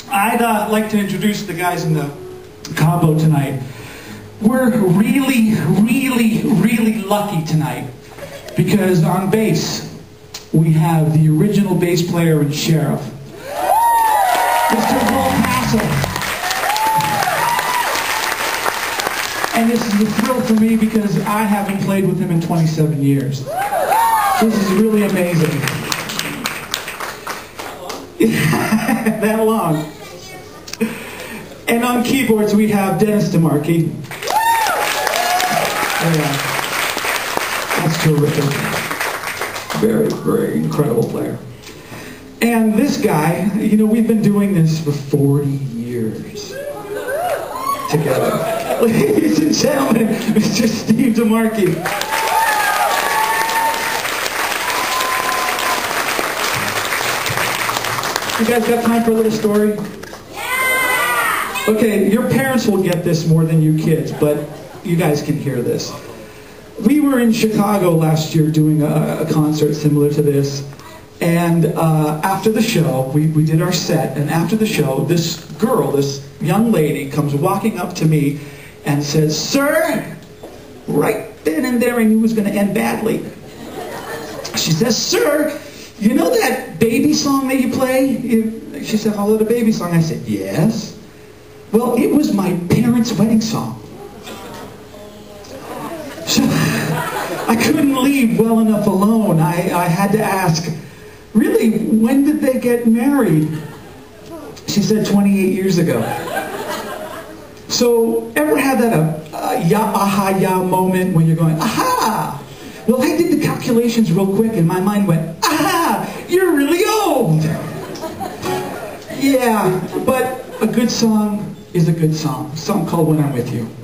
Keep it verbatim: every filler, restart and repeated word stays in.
I'd uh, like to introduce the guys in the combo tonight. We're really, really, really lucky tonight because on bass we have the original bass player and sheriff, Mister Wolf Hassel. And this is a thrill for me because I haven't played with him in twenty-seven years. This is really amazing. That long. And on keyboards we have Denny DeMarchi. Yeah. That's terrific. Very, very incredible player. And this guy, you know, we've been doing this for forty years together. Ladies and gentlemen, Mister Steve DeMarchi. You guys got time for a little story? Yeah! Okay, your parents will get this more than you kids, but you guys can hear this. We were in Chicago last year doing a, a concert similar to this, and uh, after the show, we, we did our set, and after the show, this girl, this young lady, comes walking up to me and says, "Sir," right then and there I knew it was going to end badly. She says, "Sir, you know that baby song that you play?" She said, "Hello, the baby song." I said, "Yes." "Well, it was my parents' wedding song." So I couldn't leave well enough alone. I, I had to ask, "Really, when did they get married?" She said, twenty-eight years ago. So ever had that a, a ya, aha, ya moment when you're going, aha? Well, I did the calculations real quick and my mind went, aha, you're really old. Yeah, but a good song is a good song. A song called When I'm With You.